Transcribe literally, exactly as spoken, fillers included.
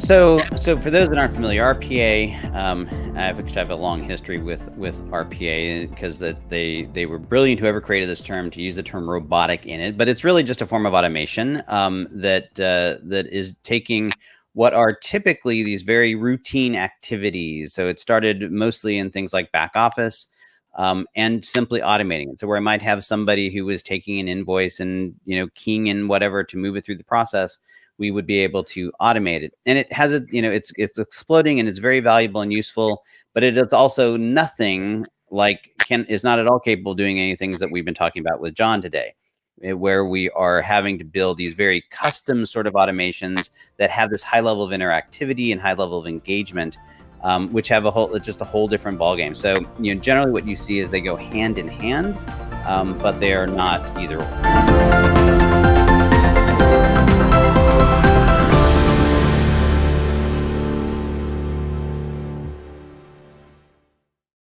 so, so for those that aren't familiar, R P A, um, I've actually have a long history with with R P A because that they they were brilliant whoever created this term to use the term robotic in it, but it's really just a form of automation um, that uh, that is taking what are typically these very routine activities. So it started mostly in things like back office um, and simply automating it. So where I might have somebody who was taking an invoice and you know keying in whatever to move it through the process, we would be able to automate it. And it has a, you know, it's it's exploding and it's very valuable and useful, but it is also nothing like can is not at all capable of doing any things that we've been talking about with John today, where we are having to build these very custom sort of automations that have this high level of interactivity and high level of engagement, um, which have a whole, it's just a whole different ballgame. So, you know, generally what you see is they go hand in hand, um, but they are not either or.